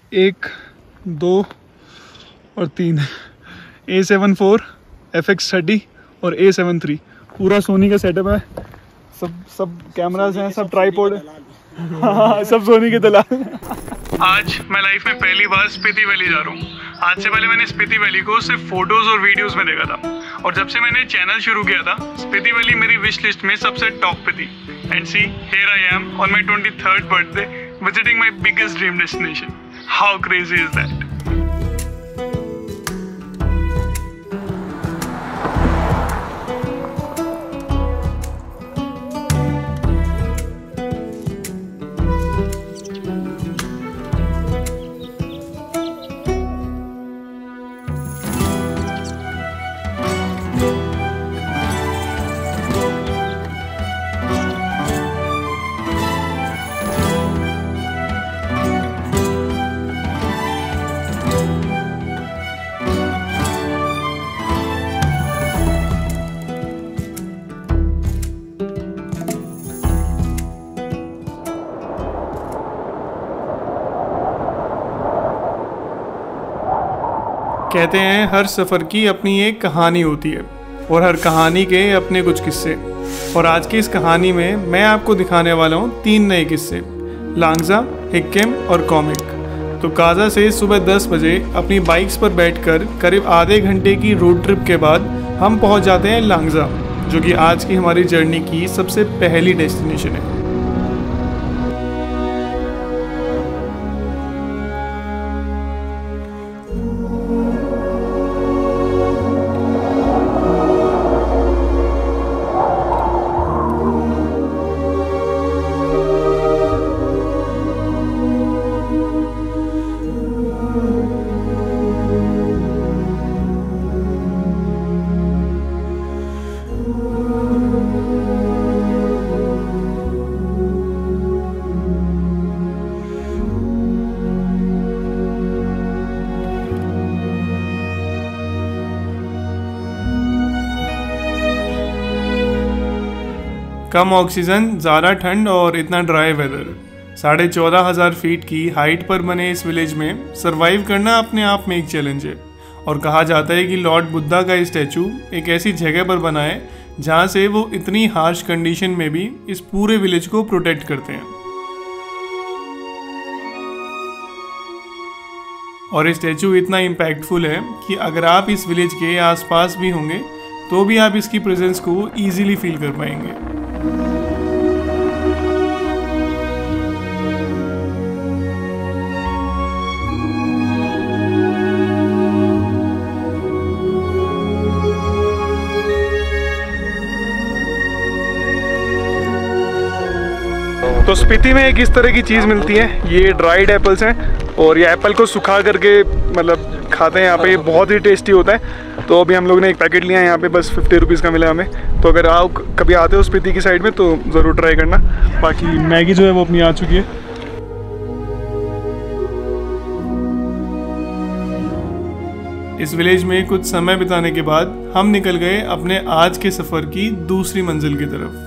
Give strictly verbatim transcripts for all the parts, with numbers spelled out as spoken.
एक, दो और तीन, A seven four, F X thirty और ए सेवन थ्री। पूरा सोनी का सेटअप है, सब सब कैमराज हैं, सब ट्राईपॉड है। हाँ, सब सोनी के दलाल। आज मैं लाइफ में पहली बार स्पीति वैली जा रहा हूँ। आज से पहले मैंने स्पीति वैली को सिर्फ फोटोज और वीडियोस में देखा था, और जब से मैंने चैनल शुरू किया था स्पीति वैली मेरी विश लिस्ट में सबसे टॉप पे थी। And see here I am on my twenty third birthday visiting my biggest dream destination. How crazy is that. कहते हैं हर सफ़र की अपनी एक कहानी होती है और हर कहानी के अपने कुछ किस्से। और आज की इस कहानी में मैं आपको दिखाने वाला हूँ तीन नए किस्से, लांगजा, हिक्किम और कॉमिक। तो काजा से सुबह दस बजे अपनी बाइक्स पर बैठकर करीब आधे घंटे की रोड ट्रिप के बाद हम पहुँच जाते हैं लांगजा, जो कि आज की हमारी जर्नी की सबसे पहली डेस्टिनेशन है। कम ऑक्सीजन, ज़्यादा ठंड और इतना ड्राई वेदर। साढ़े चौदह हज़ार फीट की हाइट पर बने इस विलेज में सरवाइव करना अपने आप में एक चैलेंज है। और कहा जाता है कि लॉर्ड बुद्धा का स्टैचू एक ऐसी जगह पर बना है जहाँ से वो इतनी हार्श कंडीशन में भी इस पूरे विलेज को प्रोटेक्ट करते हैं। और ये स्टैचू इतना इम्पैक्टफुल है कि अगर आप इस विलेज के आसपास भी होंगे तो भी आप इसकी प्रेजेंस को ईजिली फील कर पाएंगे। तो स्पीति में एक इस तरह की चीज़ मिलती है, ये ड्राइड एप्पल्स हैं और ये एप्पल को सुखा करके मतलब खाते हैं यहाँ पे। बहुत ही टेस्टी होता है। तो अभी हम लोग ने एक पैकेट लिया है यहाँ पे, बस फिफ्टी रुपीज़ का मिला हमें। तो अगर आप कभी आते हो स्पीति की साइड में तो ज़रूर ट्राई करना। बाकी मैगी जो है वो अपनी आ चुकी है। इस विलेज में कुछ समय बिताने के बाद हम निकल गए अपने आज के सफ़र की दूसरी मंजिल की तरफ।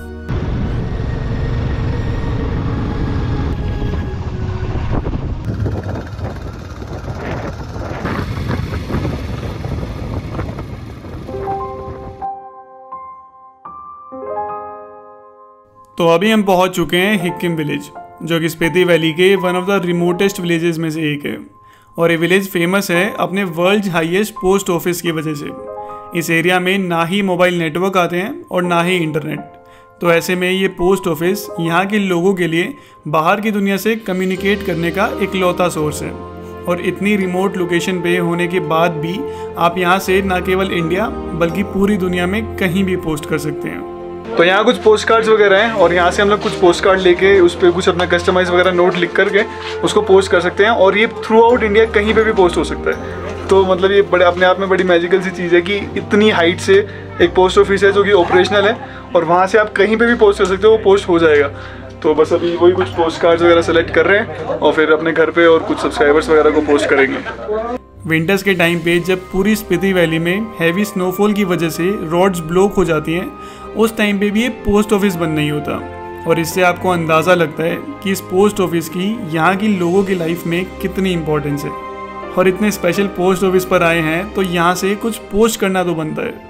तो अभी हम पहुंच चुके हैं हिक्किम विलेज, जो कि स्पीति वैली के one of the remotest villages में से एक है। और ये विलेज फेमस है अपने वर्ल्ड हाईएस्ट पोस्ट ऑफिस की वजह से। इस एरिया में ना ही मोबाइल नेटवर्क आते हैं और ना ही इंटरनेट। तो ऐसे में ये पोस्ट ऑफिस यहाँ के लोगों के लिए बाहर की दुनिया से कम्युनिकेट करने का इकलौता सोर्स है। और इतनी रिमोट लोकेशन पे होने के बाद भी आप यहाँ से न केवल इंडिया बल्कि पूरी दुनिया में कहीं भी पोस्ट कर सकते हैं। तो यहाँ कुछ पोस्ट कार्ड्स वगैरह हैं और यहाँ से हम लोग कुछ पोस्ट कार्ड लेके उस पर कुछ अपना कस्टमाइज वगैरह नोट लिख करके उसको पोस्ट कर सकते हैं। और ये थ्रू आउट इंडिया कहीं पे भी पोस्ट हो सकता है। तो मतलब ये बड़े अपने आप में बड़ी मैजिकल सी चीज़ है कि इतनी हाइट से एक पोस्ट ऑफिस है जो कि ऑपरेशनल है और वहाँ से आप कहीं पे भी पोस्ट कर सकते हो, वो पोस्ट हो जाएगा। तो बस अभी वही कुछ पोस्ट कार्ड्स वगैरह सेलेक्ट कर रहे हैं और फिर अपने घर पे और कुछ सब्सक्राइबर्स वगैरह को पोस्ट करेंगे। विंटर्स के टाइम पे जब पूरी स्पीति वैली में हैवी स्नोफॉल की वजह से रोड्स ब्लॉक हो जाती हैं, उस टाइम पे भी ये पोस्ट ऑफिस बंद नहीं होता। और इससे आपको अंदाज़ा लगता है कि इस पोस्ट ऑफिस की यहाँ की लोगों की लाइफ में कितनी इम्पोर्टेंस है। और इतने स्पेशल पोस्ट ऑफिस पर आए हैं तो यहाँ से कुछ पोस्ट करना तो बनता है।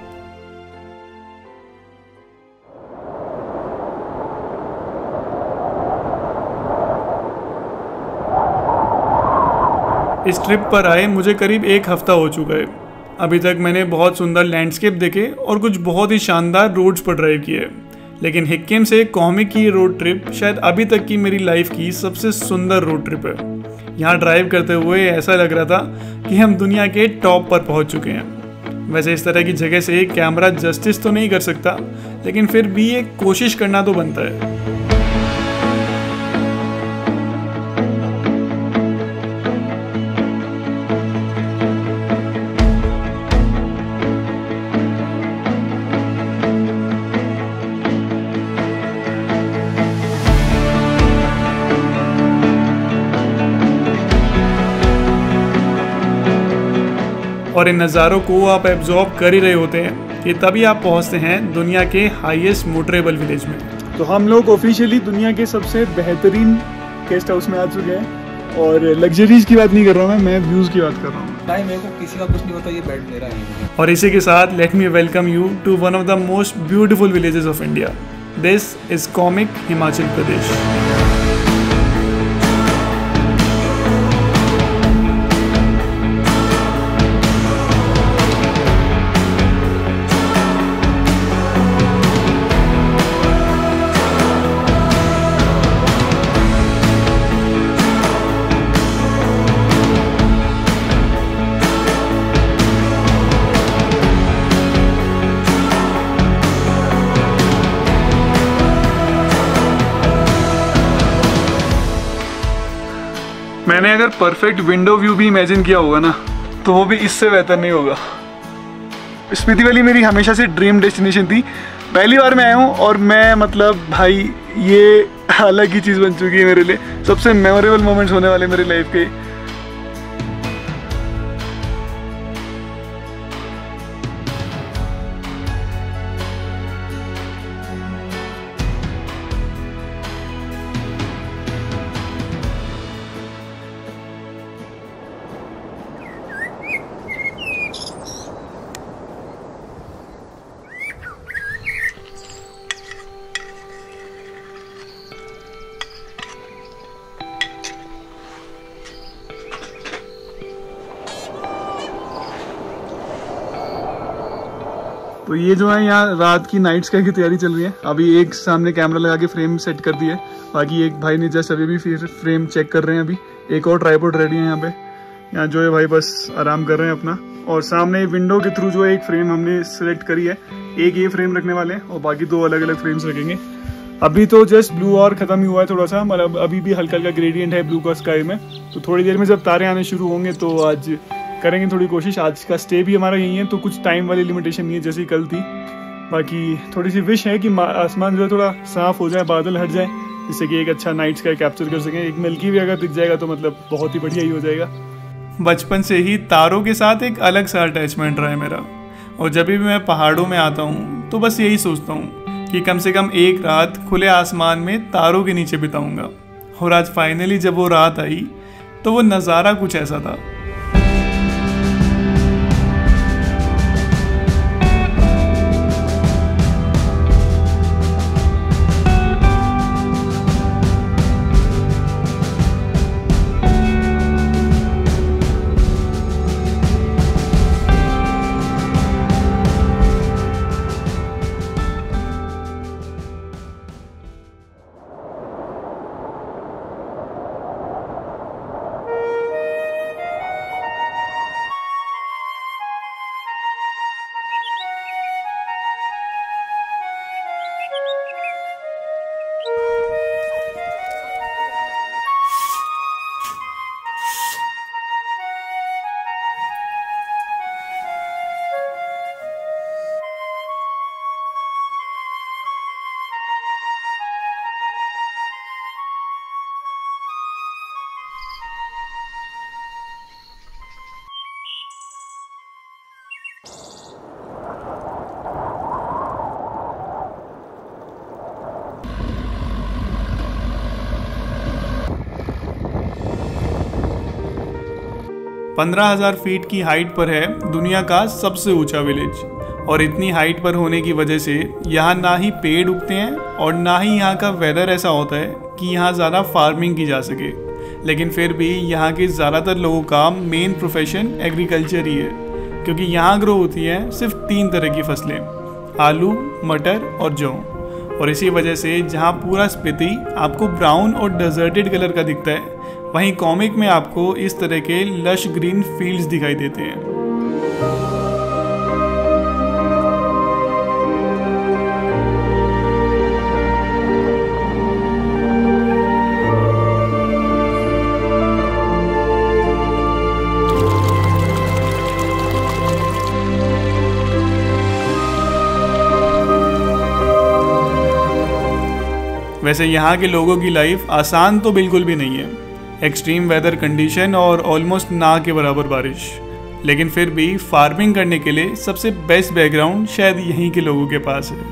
इस ट्रिप पर आए मुझे करीब एक हफ्ता हो चुका है। अभी तक मैंने बहुत सुंदर लैंडस्केप देखे और कुछ बहुत ही शानदार रोड्स पर ड्राइव किए, लेकिन हिक्किम से कॉमिक की रोड ट्रिप शायद अभी तक की मेरी लाइफ की सबसे सुंदर रोड ट्रिप है। यहाँ ड्राइव करते हुए ऐसा लग रहा था कि हम दुनिया के टॉप पर पहुँच चुके हैं। वैसे इस तरह की जगह से कैमरा जस्टिस तो नहीं कर सकता, लेकिन फिर भी एक कोशिश करना तो बनता है। और इन नज़ारों को आप एब्जॉर्ब कर ही रहे होते हैं कि तभी आप पहुंचते हैं दुनिया के हाईएस्ट मोटरेबल विलेज में। तो हम लोग ऑफिशियली दुनिया के सबसे बेहतरीन गेस्ट हाउस में आ चुके हैं, और लग्जरीज की बात नहीं कर रहा हूँ मैं, व्यूज़ की बात कर रहा हूँ। नहीं, मेरे को किसी का कुछ नहीं होता, ये बेड मेरा है। और इसी के साथ let me welcome you to one of the most beautiful villages of India. This is Komic Himachal Pradesh. मैंने अगर परफेक्ट विंडो व्यू भी इमेजिन किया होगा ना, तो वो भी इससे बेहतर नहीं होगा। स्पीति वैली मेरी हमेशा से ड्रीम डेस्टिनेशन थी। पहली बार मैं आया हूँ और मैं मतलब भाई ये अलग ही चीज़ बन चुकी है मेरे लिए। सबसे मेमोरेबल मोमेंट्स होने वाले मेरी लाइफ के। तो ये जो है यहाँ रात की नाइट स्काई की तैयारी चल रही है। अभी एक सामने कैमरा लगा के फ्रेम सेट कर दिया है, बाकी एक भाई ने जस्ट अभी भी फिर फ्रेम चेक कर रहे हैं। अभी एक और ट्राइपॉड रेडी है यहाँ पे। यहाँ जो है भाई बस आराम कर रहे हैं अपना, और सामने विंडो के थ्रू जो है एक फ्रेम हमने सेलेक्ट करी है। एक ये फ्रेम रखने वाले हैं और बाकी दो अलग अलग फ्रेम्स रखेंगे। अभी तो जस्ट ब्लू और खत्म ही हुआ है थोड़ा सा, मतलब अभी भी हल्का हल्का ग्रेडियंट है ब्लू का स्काई में। तो थोड़ी देर में जब तारे आने शुरू होंगे तो आज करेंगे थोड़ी कोशिश। आज का स्टे भी हमारा यही है, तो कुछ टाइम वाली लिमिटेशन नहीं है जैसी कल थी। बाकी थोड़ी सी विश है कि आसमान जो है थोड़ा साफ हो जाए, बादल हट जाए, जिससे कि एक अच्छा नाइट स्काई कैप्चर कर सकें। एक मिल्की भी अगर दिख जाएगा तो मतलब बहुत ही बढ़िया ही हो जाएगा। बचपन से ही तारों के साथ एक अलग सा अटैचमेंट रहा है मेरा, और जब भी मैं पहाड़ों में आता हूँ तो बस यही सोचता हूँ कि कम से कम एक रात खुले आसमान में तारों के नीचे बिताऊंगा। और आज फाइनली जब वो रात आई तो वो नज़ारा कुछ ऐसा था। पंद्रह हज़ार फीट की हाइट पर है दुनिया का सबसे ऊंचा विलेज। और इतनी हाइट पर होने की वजह से यहाँ ना ही पेड़ उगते हैं और ना ही यहाँ का वेदर ऐसा होता है कि यहाँ ज़्यादा फार्मिंग की जा सके। लेकिन फिर भी यहाँ के ज़्यादातर लोगों का मेन प्रोफेशन एग्रीकल्चर ही है, क्योंकि यहाँ ग्रो होती है सिर्फ तीन तरह की फसलें, आलू, मटर और जौ। और इसी वजह से जहाँ पूरा स्पीति आपको ब्राउन और डेजर्टेड कलर का दिखता है, वहीं कॉमिक में आपको इस तरह के लश ग्रीन फील्ड्स दिखाई देते हैं। वैसे यहाँ के लोगों की लाइफ आसान तो बिल्कुल भी नहीं है, एक्सट्रीम वेदर कंडीशन और ऑलमोस्ट ना के बराबर बारिश। लेकिन फिर भी फार्मिंग करने के लिए सबसे बेस्ट बैकग्राउंड शायद यहीं के लोगों के पास है।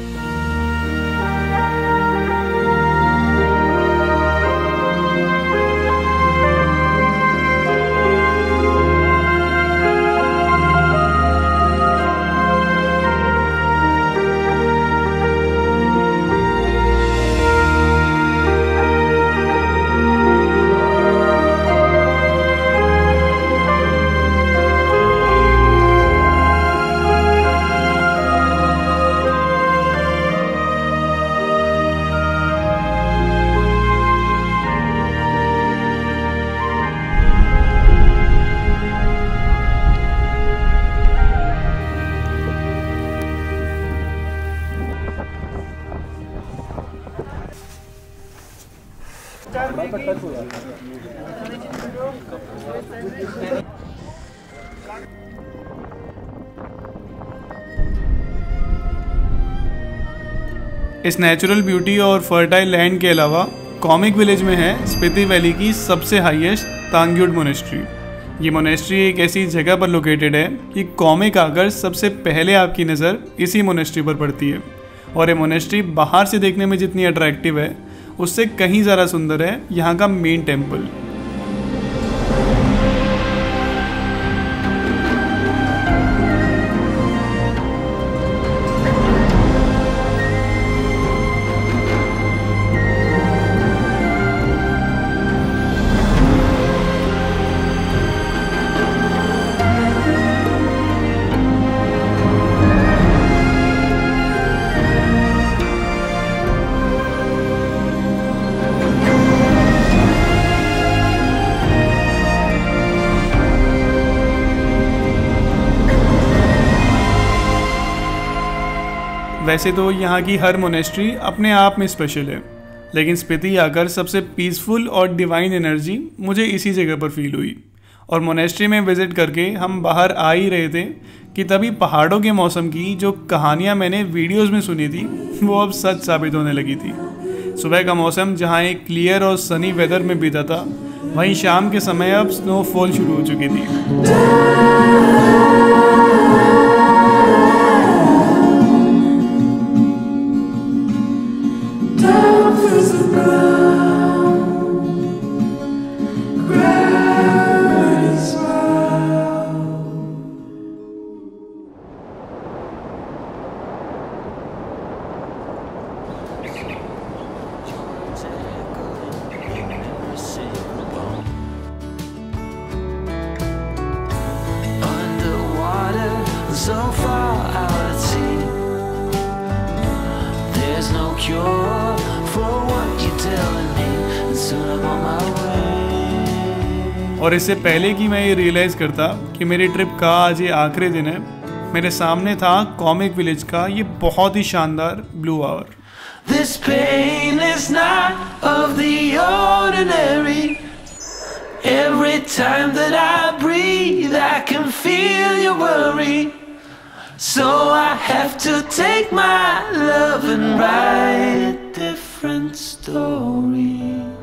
इस नेचुरल ब्यूटी और फर्टाइल लैंड के अलावा कॉमिक विलेज में है स्पीति वैली की सबसे हाईएस्ट तांग्युड मोनेस्ट्री। ये मोनेस्ट्री एक ऐसी जगह पर लोकेटेड है कि कॉमिक आकर सबसे पहले आपकी नज़र इसी मोनेस्ट्री पर पड़ती है। और ये मोनेस्ट्री बाहर से देखने में जितनी अट्रैक्टिव है, उससे कहीं ज़्यादा सुंदर है यहाँ का मेन टेम्पल। वैसे तो यहाँ की हर मोनेस्ट्री अपने आप में स्पेशल है, लेकिन स्पीति आकर सबसे पीसफुल और डिवाइन एनर्जी मुझे इसी जगह पर फील हुई। और मोनेस्ट्री में विज़िट करके हम बाहर आ ही रहे थे कि तभी पहाड़ों के मौसम की जो कहानियाँ मैंने वीडियोस में सुनी थी वो अब सच साबित होने लगी थी। सुबह का मौसम जहाँ एक क्लियर और सनी वेदर में बीता था, वहीं शाम के समय अब स्नोफॉल शुरू हो चुकी थी। So far out at sea, there's no cure for what you're telling me, and soon I'm on my way. और इससे पहले कि मैं ये रियलाइज़ करता कि मेरी ट्रिप का आज ये आखिरी दिन है, मेरे सामने था कॉमिक विलेज का ये बहुत ही शानदार blue hour. This pain is not of the ordinary. Every time that I breathe, I can feel your worry. So I have to take my love and write a different story.